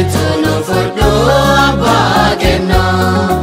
deebitu nu fudhu abbaa kennaa.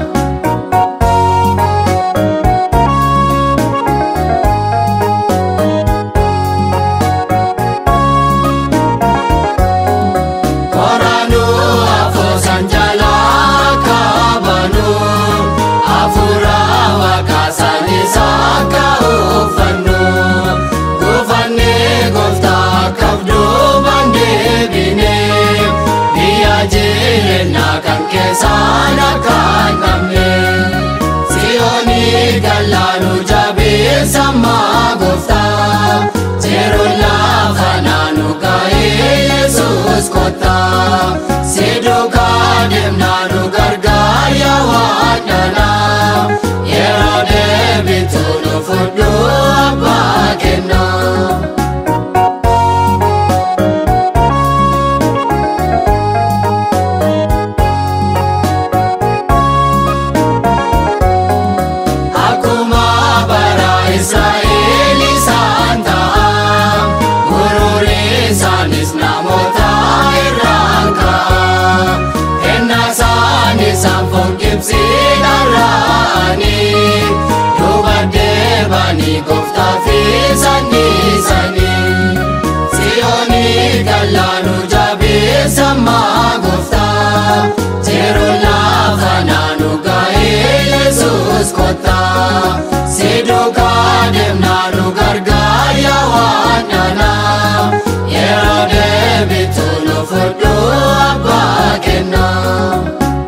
Koraanu afoosan jalaa kaabanu hafuura waaqaasan isaa kaa'uufannu guufannee gooftaa kabduu bandeebinee biyya jireenyaa kan keessaan akka hin dhabne Siyoonii gallaanu jabeessa ammaa gooftaa jeeroon lafa naannu ga'ee Yesuus kottaa siduukaa deemnaa nu gargaar yaa Waaqnaa yeroo deebitu nu fudhu abbaa kennaa. Akkuma bara Israa'el isaan ta'a gurguree isaanis namoota irraan ka'a ennaa isaanis anfoon Gibxii dharraa'anii duuba deebanii gooftaa fi sanniisanii Siyoonii gallaanu jabeessa ammaa gooftaa jeeroon lafa naannu ga'ee Yesuus kottaa siduukaa deemnaa nu gargaar yaa Waaqnaa yeroo deebitu nu fudhu abbaa kennaa.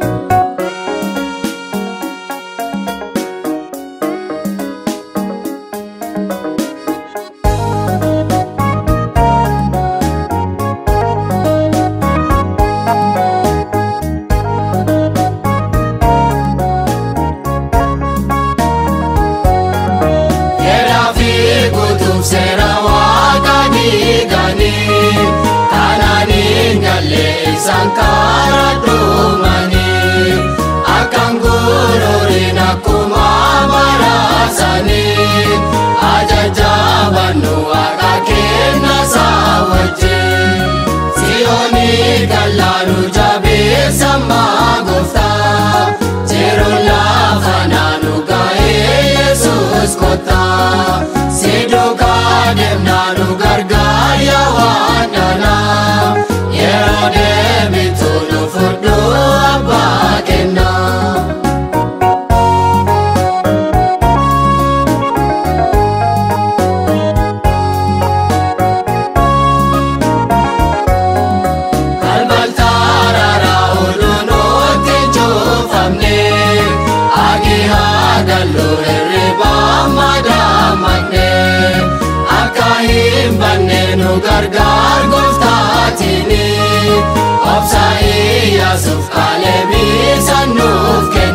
Seera Waaqaa diiganii kanaaniin gallee isaan karaa dhumanii akkaan gurguriin akkuma baraasanii ajajaabannu Waaqa kennasaa wajjin Siyoonii gallaanu jabeessa ammaa gooftaa jeeroon lafa naannu ga'ee Yesuus kottaa siduukaa deemnaa nu gargaar yaa Waaqnaa yeroo deebitu nu fudhu abbaa kennaa. Kalbaltaararaa oluunuutti cuufamne agii haa gallu hirribaa madaamaqne akka hin banne nu gargaar gooftaatiin obsa Iyyaasuuf Kaalebii san nuuf kenna.